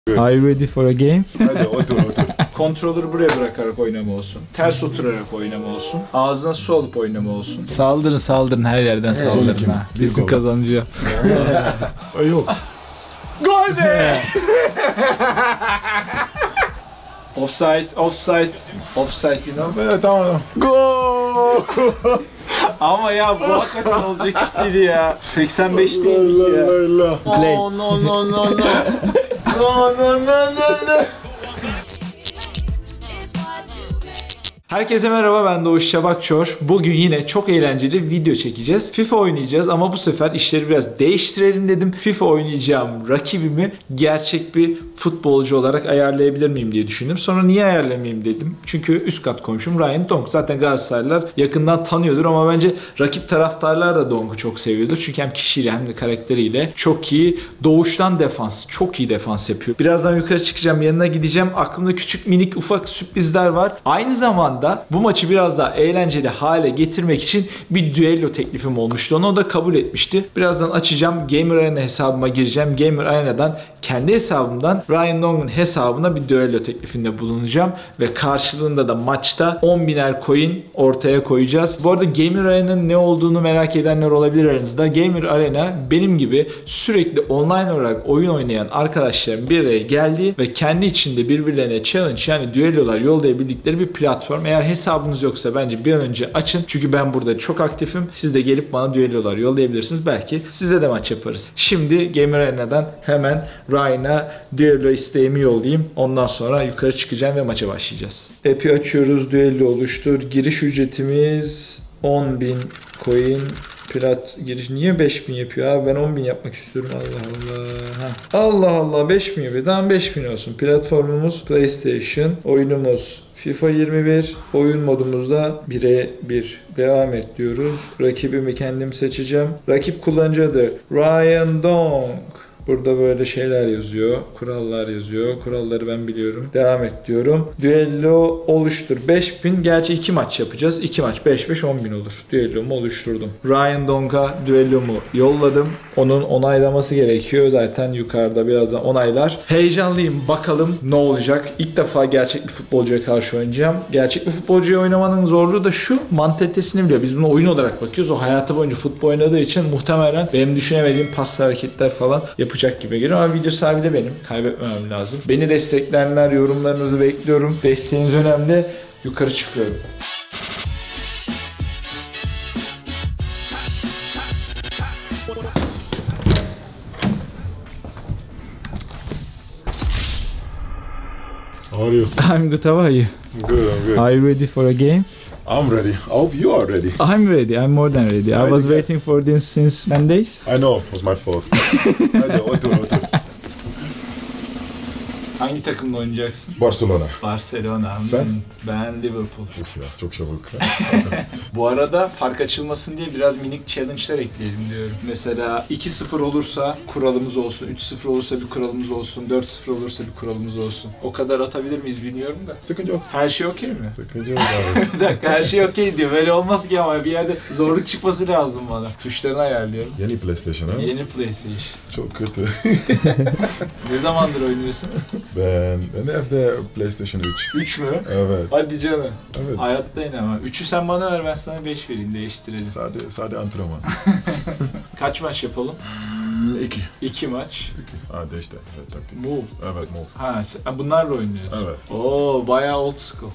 Are you ready for a game? Hadi otur. Kontrolü buraya bırakarak oynama olsun. Ters oturarak oynama olsun. Ağzına su alıp oynama olsun. Saldırın her yerden saldırın ha. Bizim kazanıcı. Yok. Gol be! Offside, you know? Evet, tamam. Gol! Ama ya bu hakikaten olacak iş değil ya. 85 değilmiş ya. Play. No. Herkese merhaba, ben Doğuş Şabakçor. Bugün yine çok eğlenceli video çekeceğiz. FIFA oynayacağız ama bu sefer işleri biraz değiştirelim dedim. FIFA oynayacağım rakibimi gerçek bir futbolcu olarak ayarlayabilir miyim diye düşündüm. Sonra niye ayarlamayayım dedim. Çünkü üst kat komşum Ryan Donk. Zaten Galatasaraylılar yakından tanıyordur ama bence rakip taraftarlar da Donk'u çok seviyordur. Çünkü hem kişiyle hem de karakteriyle çok iyi. Doğuştan defans, çok iyi defans yapıyor. Birazdan yukarı çıkacağım, yanına gideceğim. Aklımda küçük minik ufak sürprizler var. Aynı zamanda bu maçı biraz daha eğlenceli hale getirmek için bir düello teklifim olmuştu. Onu da kabul etmişti. Birazdan açacağım. Gamer Arena hesabıma gireceğim. Gamer Arena'dan kendi hesabımdan Ryan Dong'un hesabına bir düello teklifinde bulunacağım. Ve karşılığında da maçta 10.000'er coin ortaya koyacağız. Bu arada Gamer Arena'nın ne olduğunu merak edenler olabilir aranızda. Gamer Arena benim gibi sürekli online olarak oyun oynayan arkadaşların bir araya geldiği ve kendi içinde birbirlerine challenge yani düellolar yollayabildikleri bir platform. Eğer hesabınız yoksa bence bir an önce açın. Çünkü ben burada çok aktifim. Siz de gelip bana düellolar yollayabilirsiniz. Belki sizle de maç yaparız. Şimdi Gamer Arena'dan hemen Ryan'a düello isteğimi yollayayım. Ondan sonra yukarı çıkacağım ve maça başlayacağız. App'i açıyoruz. Düello oluştur. Giriş ücretimiz 10.000 coin. Plat giriş niye 5.000 yapıyor abi? Ben 10.000 yapmak istiyorum. Allah Allah 5.000 yapıyor. Tamam 5.000 olsun. Platformumuz PlayStation. Oyunumuz FIFA 21. Oyun modumuzda 1'e 1. Devam et diyoruz. Rakibimi kendim seçeceğim. Rakip kullanıcı adı Ryan Dong. Burada böyle şeyler yazıyor. Kurallar yazıyor. Kuralları ben biliyorum. Devam et diyorum. Düello oluştur. 5.000. Gerçi 2 maç yapacağız. 2 maç 5-5 10.000 olur. Düellomu oluşturdum. Ryan Dong'a düellomu yolladım. Onun onaylaması gerekiyor. Zaten yukarıda birazdan onaylar. Heyecanlıyım. Bakalım ne olacak. İlk defa gerçek bir futbolcuya karşı oynayacağım. Gerçek bir futbolcuya oynamanın zorluğu da şu. Mantalitesini biliyor. Biz bunu oyun olarak bakıyoruz. O hayatı boyunca futbol oynadığı için muhtemelen benim düşünemediğim pas hareketler falan yapacak gibi geliyor ama video sahibi de benim. Kaybetmemem lazım. Beni destekleyenler, yorumlarınızı bekliyorum. Desteğiniz önemli. Yukarı çıkıyorum. How are you? I'm good, how are you? Good, I'm good. Are you ready for a game? I'm ready. I hope you are ready. I'm ready, I'm more than ready. I was waiting for this since 10 days. I know, it was my fault. Hadi otur. Hangi takımla oynayacaksın? Barcelona. Barcelona. Sen? Ben Liverpool. Uf ya, çok çabuk. Bu arada fark açılmasın diye biraz minik challenge'lar ekleyelim diyorum. Mesela 2-0 olursa kuralımız olsun, 3-0 olursa bir kuralımız olsun, 4-0 olursa bir kuralımız olsun. O kadar atabilir miyiz bilmiyorum da. Sıkıntı yok. Her şey okey mi? Sıkıntı yok abi. Bir dakika, her şey okey diyor. Böyle olmaz ki ama bir yerde zorluk çıkması lazım bana. Tuşlarını ayarlıyorum. Yeni PlayStation ha? Yeni PlayStation. Çok kötü. Ne zamandır oynuyorsun? Ben evde PlayStation 3. 3 mü? Evet. Hadi canım. Evet. Hayatta yine ama. 3'ü sen bana ver, ben sana 5 vereyim, değiştirelim. Sade antrenman. Kaç maç yapalım? 2. 2 maç. 2. Ha değişti. Evet, taktik. Move. Evet, move. Ha, bunlarla oynuyorsun. Evet. Oo, bayağı old school.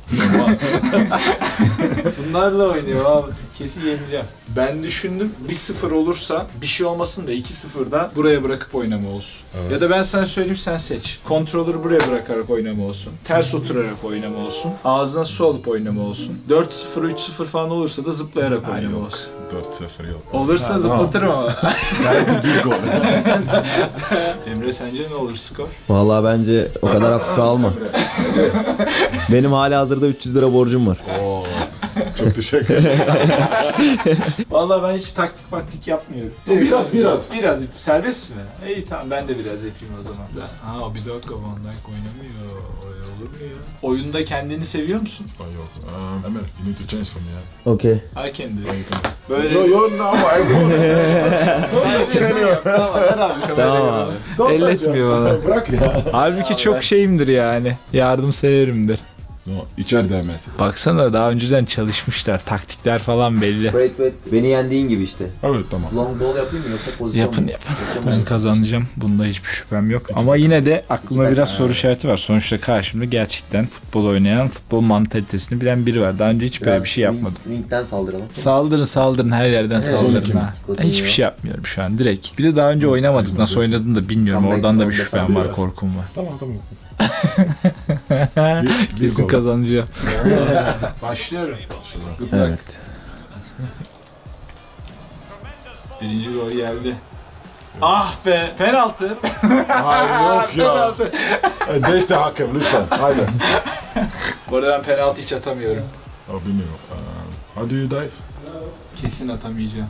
Bunlarla oynuyor abi. Kesin yeneceğim. Ben düşündüm 1-0 olursa bir şey olmasın da 2-0'da buraya bırakıp oynama olsun. Evet. Ya da ben sana söyleyeyim, sen seç. Kontrolü buraya bırakarak oynama olsun. Ters oturarak oynama olsun. Ağzına su alıp oynama olsun. 4-0, 3-0 falan olursa da zıplayarak oynama olsun. 4-0 yok. Olursa zıplatırım ama. Belki bir gol. Emre, sence ne olur skor? Vallahi bence o kadar hafife alma. Benim hala hazırda 300 lira borcum var. Oo, çok Çok teşekkür ederim. Vallahi ben hiç taktik yapmıyorum. Biraz. Biraz serbest mi? İyi tamam ben de biraz yapayım o zaman. Aa bir dakika Van Dijk oynamıyor. Öyle olur mu ya? Oyunda kendini seviyor musun? Oh, yok. Emel, you need to change for me, yeah? Okay. I can do. Oh, you can. Böyle... Yo, no, I Tamam abi. Elletmiyor bana. Bırak ya. Halbuki çok şeyimdir yani. Yardımseverimdir. No, içeride mesela. Baksana daha önceden çalışmışlar. Taktikler falan belli. Wait. Beni yendiğin gibi işte. Evet, tamam. Long ball yapayım mı yoksa pozisyon Yapın. mu? Ben kazanacağım. Bunda hiçbir şüphem yok. Ama yine de aklıma biraz soru işareti var. Sonuçta karşımda gerçekten futbol oynayan, futbol mantalitesini bilen biri var. Daha önce hiç böyle bir şey yapmadım. Ringden saldıralım. Saldırın her yerden saldırın Son ha. kim? Hiçbir şey yapmıyorum şu an direkt. Bir de daha önce oynamadık. Nasıl oynadığını da bilmiyorum. Comeback, Oradan da bir comeback. şüphem var, korkum var. Tamam. Kesin gol. kazanacağım. Başlıyorum. Good luck. Evet. Birinci gol geldi. Ah be, penaltı. Hayır yok ya. Penaltı. Değiş de hakem lütfen. Haydi. Bu arada ben penaltı hiç atamıyorum. Oh, bilmiyorum. How do you dive? Kesin atamayacağım.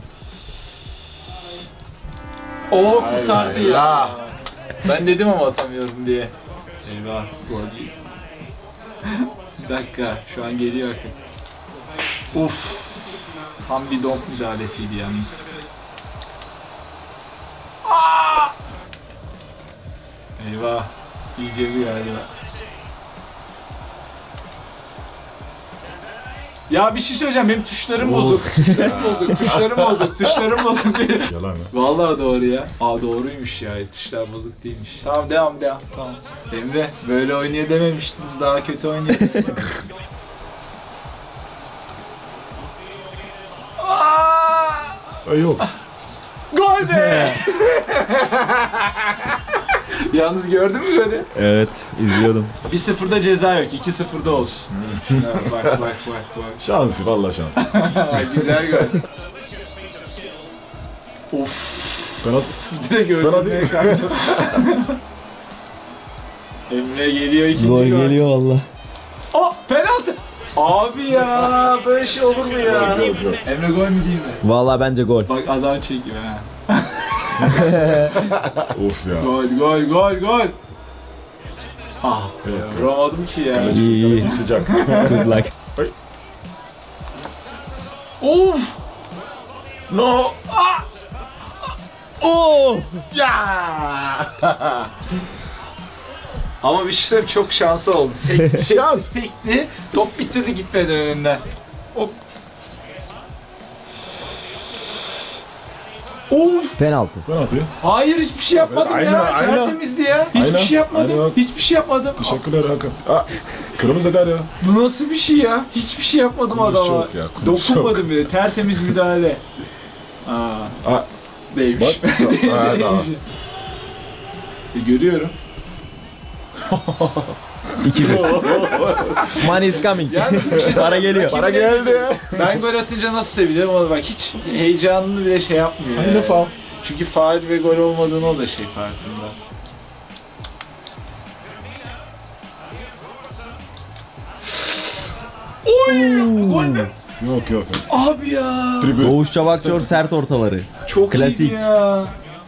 Oo kurtardı ya. La. Ben dedim ama atamıyorum diye. Eyvah, gol değil. Bir dakika, şu an geliyor bakın. Uf, tam bir donk müdahalesiydi yalnız. Aa! Eyvah, iyice bir galiba. Ya bir şey söyleyeceğim, benim tuşlarım bozuk. Tuşlarım bozuk benim. Yalan ya. Vallahi doğru ya. Aa doğruymuş ya. Tuşlar bozuk değilmiş. Tamam devam. Tamam. Emre böyle oynaya dememiştiniz. Daha kötü oynaya. Yok. Gol be! Yalnız gördün mü böyle? Evet, izliyordum. 1-0'da ceza yok. 2-0'da olsun. Bak. Şans, valla şans. Güzel gol. Of. Penaltı. Direkt öldürmeye kalktım. Emre geliyor ikinci Gol gol. geliyor valla. Oh penaltı. Abi ya böyle şey olur mu ya? Yok. Emre gol mü değil mi? Valla bence gol. Bak adam çekiyor ha. Of ya. Gol. Ah be, vuramadım ki ya. Kaleci sıcak. Good luck. Of! No. Oh! Ama bir şey söyleyeyim çok şansı oldu. Şans. Sekti, top bir türlü gitmedi önünden. Hop. Of! Penaltı. Penaltı. Hayır hiçbir şey yapmadım Aynen, ya. aynen. Tertemizdi ya. Hiçbir Aynen, şey yapmadım. aynen. Hiçbir şey yapmadım. Teşekkürler hakem. Kırmızı kart ya. Bu nasıl bir şey ya? Hiçbir şey yapmadım Kuduz adama. çok ya, kuduz Dokunmadım bile. Tertemiz müdahale. Aa, Değilmiş. bak. Tamam. Görüyorum. 2-1. Money is coming. Yalnız bir şey Para geliyor. Para geldi. Ben gol atınca nasıl sevinirim ona bak hiç heyecanını bile şey yapmıyor. Aynı faul. Çünkü faul ve gol olmadığını o da şey farkında. Oy! Gol mü? Yok. Abi ya. Tribün. Doğuş Çabakçor sert ortaları. Çok Klasik. iyiydi ya.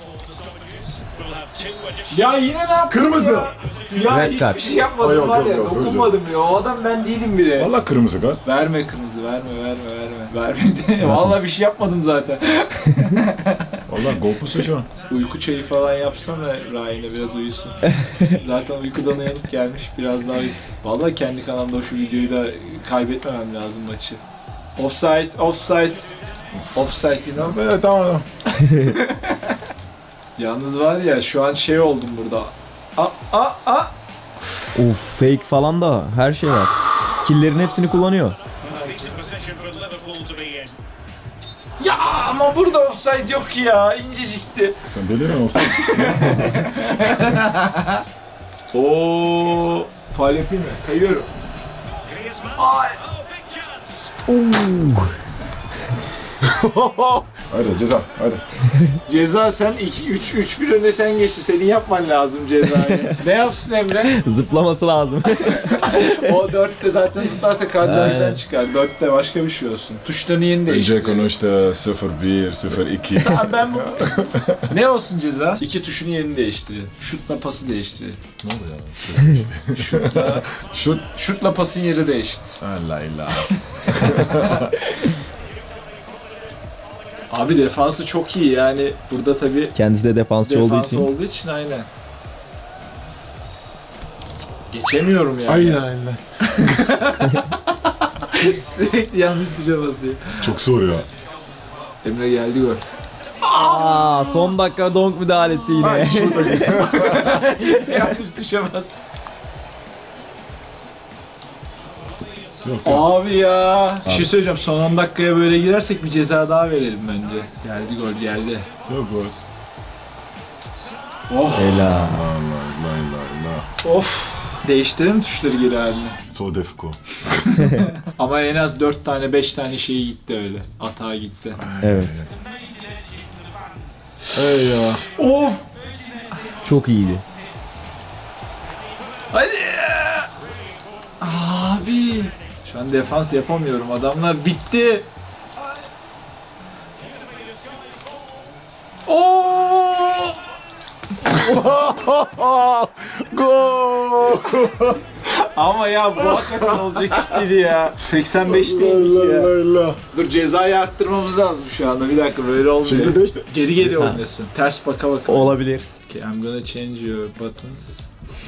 Ya yine ne yaptın Kırmızı. ya? Ya Red hiçbir card. şey yapmadım Yok, var yok, ya. yok, Dokunmadım ya. O adam ben değilim bile. Valla kırmızı kart. Verme kırmızı, verme. Vermedi. Vallahi bir şey yapmadım zaten. Valla gol pusu şu an. Uyku çayı falan yapsana Ryan'e biraz uyusun. Zaten uykudan uyanıp gelmiş biraz daha uyusun. Vallahi kendi kanalımda şu videoyu da kaybetmemem lazım maçı. Offside, you know? Evet, tamam. Yalnız var ya şu an şey oldum burada. Of fake falan da her şey var. Skill'lerin hepsini kullanıyor. Ya ama burada offside yok ya. İncecikti. Sen deliriyor musun? Oo, faul yapayım mı? Kayıyorum. Ay. Hadi ceza, hadi. Ceza sen 3-1 öne sen geçti. Senin yapman lazım cezayı. Ne yapsın Emre? Zıplaması lazım. O 4'te zaten zıplarsa kartlardan çıkar. 4'te başka bir şey olsun. Tuşlarını yeni Önce değiştir. konuştu 0-1, 0-2. Tamam ben bu... Ne olsun ceza? 2 tuşun yerini değiştirin. Şutla pası değiştirin. Ne oluyor ya? Şut. Şutla pasın yeri değişti. Allah Allah. Abi defansı çok iyi yani. Burada tabii Kendisi de defansçı olduğu defans için. olduğu için aynen. Geçemiyorum yani. Ay Allah. Sürekli yanlış tuşa basıyor. Çok zor ya. Emre geldi gol. Aa, son dakika donk müdahalesi yine. Ay şurada Yanlış tuşa bastı. Yok ya. Abi ya. Bir şey söyleyeceğim. Son 10 dakikaya böyle girersek bir ceza daha verelim bence. Geldi gol geldi. Yok gol. Oh. Helal. Allah Allah Allah Allah. Of. Değiştirelim tuşları geri haline. So difficult. Ama en az 4 tane 5 tane şey gitti öyle. Atağa gitti. Evet. Hey ya. Of. Çok iyiydi. Hadi. Abi. Şu an defans yapamıyorum. Adamlar bitti. Oo! Gol. Ama ya bu hakikaten olacak iş değil ya. 85 değilmiş ya. Allah Allah. Dur cezayı arttırmamız lazım şu anda. Bir dakika böyle olmuyor. Şimdi de işte. Geri geri oynasın. Ters baka baka. Olabilir. Okay, I'm gonna change your buttons.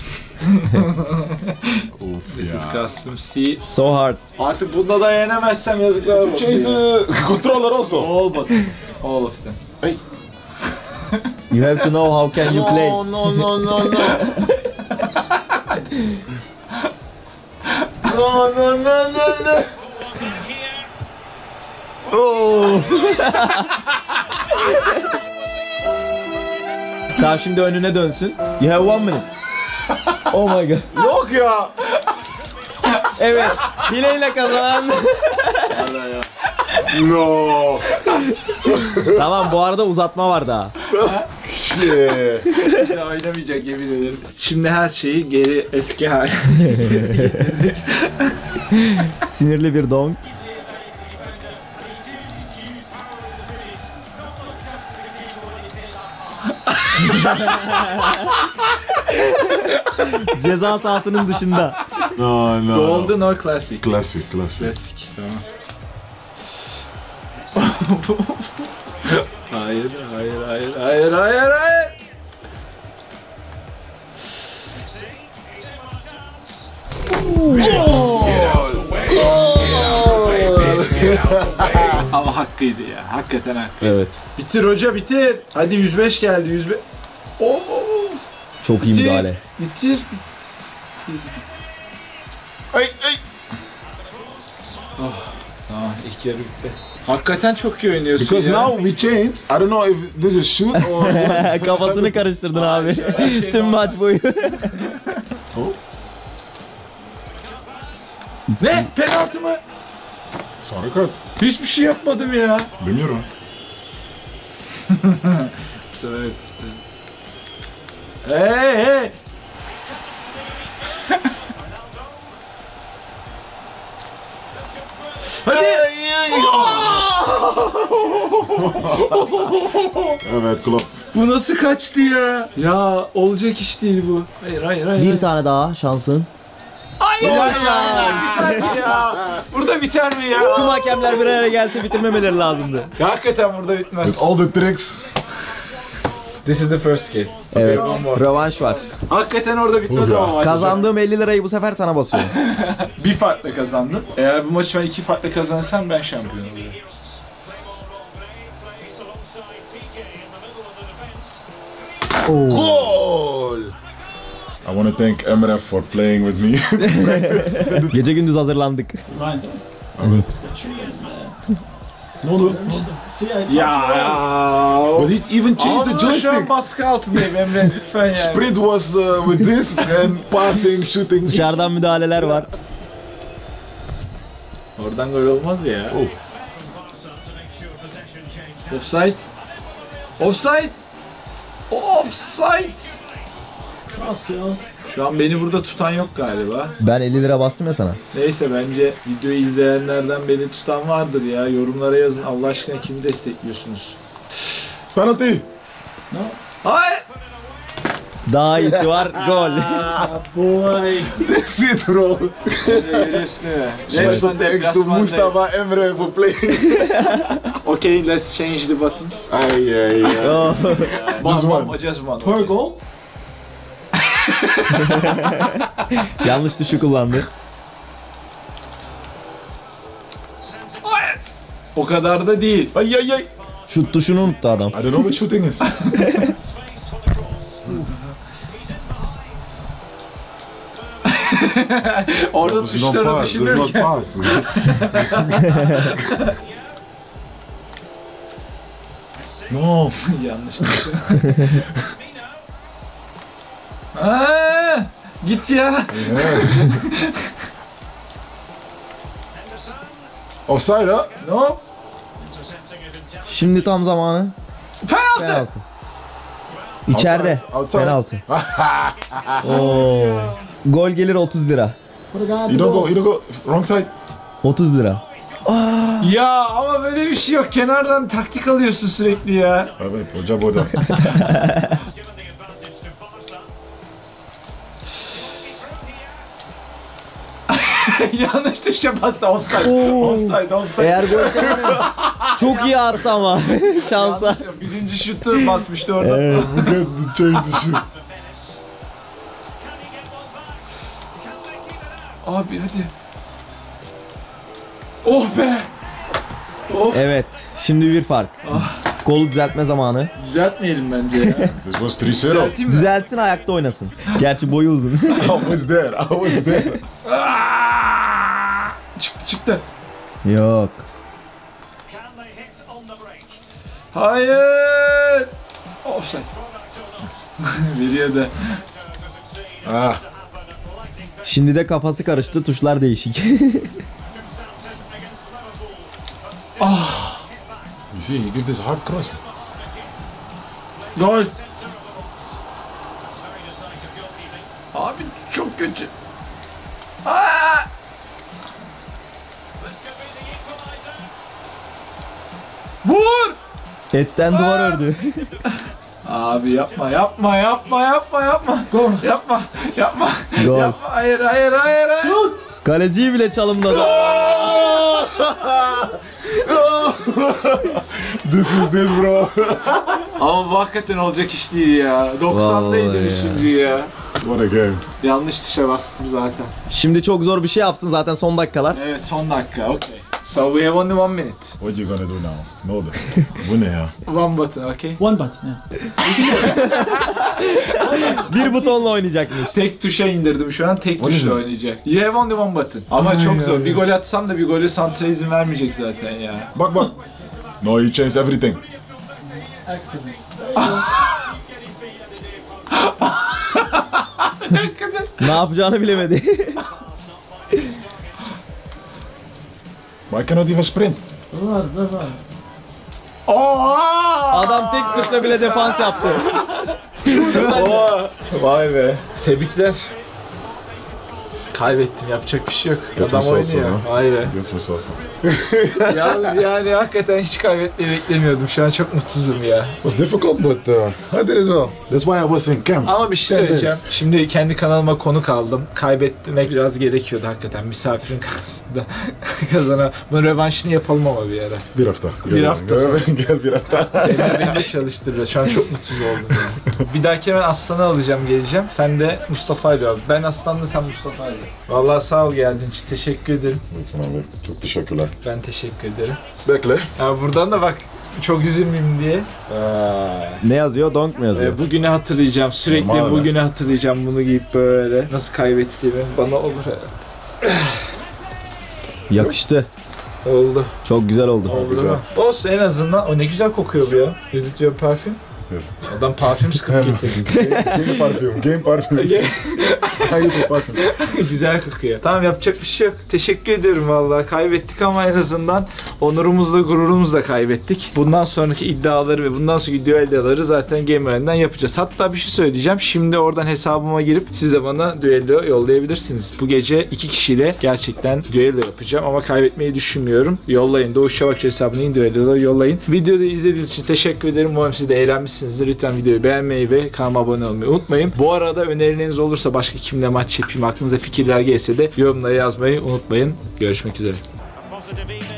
Of This is ya. custom C. So hard. Artık bunda da yenemezsem yazıklar olsun. Change the controller also. All buttons. All of them. Hey. You have to know how can you play. No no no no no. No no no no no. Oo. Tamam şimdi önüne dönsün. You have 1 minute. Oh my god. Yok ya. Evet. Hileyle kazanan. No. Tamam bu arada uzatma var daha. Shit. Bir daha oynamayacak yemin ederim. Şimdi her şeyi geri eski haline. Sinirli bir donk. Ceza sahasının dışında. No no. Golden or classic? Classic classic. Klasik tamam. Hayır, hayır, hayır, hayır, hayır, hayır. Ama hakkıydı ya. Hakikaten hakkı. Evet. Bitir hoca bitir. Hadi 105 geldi 105. Oh, Çok iyi müdahale. bitir. Ay ay. Tamam ilk yarı bitti. Hakikaten çok iyi oynuyorsun Because ya. now we changed. I don't know if this is shoot or. Kafasını karıştırdın abi. şey Tüm maç boyu. Oh. Ne? Penaltı mı? Sarı kart. Hiçbir şey yapmadım ya. Bilmiyorum. Bu sefer bitti. Hey hey. Hadi. Evet Klopp. Bu nasıl kaçtı ya? Ya olacak iş değil bu. Hayır hayır hayır. Bir tane daha şansın. Hayır ya. Biter mi ya? Burada biter mi ya? Tüm hakemler bir araya gelse bitirmemeleri lazımdı. Ya hakikaten burada bitmez. With all the tricks. This is the first game. Evet. one more. Rövanş var. Hakikaten orada bitmez Hurra. ama maç. Kazandığım 50 lirayı bu sefer sana basıyorum. Bir farkla kazandın. Eğer bu maçı ben 2 farkla kazanırsam ben şampiyon oluyorum. Goal! I want to thank Emre for playing with me. Gece gündüz hazırlandık. Evet. Ne oldu? Ya. But he even changed the Ama şu an joystick. baskı altındayım Emre lütfen yani. Sprint was with this and passing, shooting. Dışarıdan müdahaleler var. Oradan gol olmaz ya. Oh. Offside. Offside. Offside. Nasıl ya? Şu an beni burada tutan yok galiba. Ben 50 lira bastım ya sana. Neyse bence videoyu izleyenlerden beni tutan vardır ya. Yorumlara yazın. Allah aşkına kimi destekliyorsunuz? Penalty! Hayır. Daha iyisi var gol. Boy. That's it, bro. Görüyorsun değil mi? Special thanks to Mustafa Emre for playing. Okay, let's change the buttons. Ay, ay, ay. Oh. Just one. Just one. Per goal? Yanlış tuşu kullandı. O kadar da değil. Ay, ay, ay. Şut tuşunu unuttu adam. I don't know what shooting is. Orada Does not tuşları pass, does not düşünürken. pass. No. Yanlış düşün. Aa, git ya. Yeah. Offside, ha? No. Şimdi tam zamanı. Penaltı. Penaltı. İçeride. Outside. Penaltı. Oo. Gol gelir 30 lira. You don't go, you don't go. Wrong side. 30 lira. Ya ama böyle bir şey yok. Kenardan taktik alıyorsun sürekli ya. Evet, hoca burada. Yanlış tuşa bastı. Offside. Oo. Offside. Offside. Eğer gol çok iyi arttı ama şansa. Yanlış ya. Birinci şutu basmıştı orada. Evet. We get to change the shoot. Abi hadi. Oh be. Oh. Evet. Şimdi bir fark. Kolu düzeltme zamanı. Düzeltmeyelim bence ya. This was 3-0. Düzelteyim mi? Düzeltsin, ayakta oynasın. Gerçi boyu uzun. I was there, I was there. Aa! Çıktı çıktı. Yok. Hayır. Offside. Veriyor da. Ah, Şimdi de kafası karıştı. Tuşlar değişik. you see, he give this hard cross. Gol. Abi çok kötü. Aa! Vur! Etten duvar ördü. Abi yapma yapma yapma yapma yapma. Yapma yapma. Gol. Yapma. Hayır hayır hayır hayır. Kaleciyi bile çalımladı. This is it, bro. Ama bu hakikaten olacak iş değil ya. 90'daydı Vallahi üçüncü ya. What a game. Yanlış tuşa bastım zaten. Şimdi çok zor bir şey yaptın zaten, son dakikalar. Evet son dakika okay. So we have only 1 minute. What you gonna do now? No, bu ne ya? One button okay. One button, yeah. Bir butonla oynayacakmış. Tek tuşa indirdim şu an, tek What is tuşla this? oynayacak. You have only one button. Ama Ay, çok zor. ay, Bir gol atsam da bir golü santra izin vermeyecek zaten ya. Bak bak. No, you changed everything. Accident. Ne yapacağını bilemedi. Why cannot even sprint? Var. Oha! Adam tek tuşla bile defans yaptı. Oha! Vay be. Tebrikler. Kaybettim, yapacak bir şey yok. Kötü Adam olsun oynuyor. ha. Vay be. This was awesome. Yalnız yani hakikaten hiç kaybetmeyi beklemiyordum. Şu an çok mutsuzum ya. It was difficult, but I did it well. That's why I was in camp. Ama bir şey 10 days. söyleyeceğim. Şimdi kendi kanalıma konuk aldım. Kaybetmek biraz gerekiyordu hakikaten. Misafirin karşısında kazana. Bunun rövanşını yapalım ama bir ara. Bir hafta. Bir hafta sonra. Gel bir hafta. Beni de çalıştırıyor. Şu an çok mutsuz oldum yani. Bir dahaki ben Aslan'ı alacağım, geleceğim. Sen de Mustafa'yla al. Ben Aslan'la, sen Mustafa'yla. Vallahi sağ ol geldiğin için. Teşekkür ederim. Lütfen abi. Çok teşekkürler. Ben teşekkür ederim. Bekle. Ya buradan da bak, çok üzülmeyeyim diye. Ne yazıyor? Donk mu yazıyor? Bugünü hatırlayacağım. Sürekli Normal bugünü hatırlayacağım. Bunu giyip böyle. Nasıl kaybettiğimi. Bana olur herhalde. Yakıştı. Oldu. Çok güzel oldu. Oldu güzel. değil mi? Olsun en azından. O ne güzel kokuyor bu ya. Is it parfüm? Evet. Adam parfüm sıkıp getirdi. Game parfüm. Game parfüm. Hayır kapatın. Güzel kokuyor. Tamam, yapacak bir şey yok. Teşekkür ederim vallahi. Kaybettik ama en azından onurumuzla gururumuzla kaybettik. Bundan sonraki iddiaları ve bundan sonraki düelloları zaten Gamer'den yapacağız. Hatta bir şey söyleyeceğim. Şimdi oradan hesabıma girip siz de bana düello yollayabilirsiniz. Bu gece 2 kişiyle gerçekten düello yapacağım ama kaybetmeyi düşünmüyorum. Yollayın. Doğuş Çabakçı hesabına düelloları yollayın. Videoda izlediğiniz için teşekkür ederim. Umarım siz de eğlenmişsinizdir. Lütfen videoyu beğenmeyi ve kanalıma abone olmayı unutmayın. Bu arada önerileriniz olursa başka kimle maç yapayım, aklınıza fikirler gelse de yorumlara yazmayı unutmayın. Görüşmek üzere.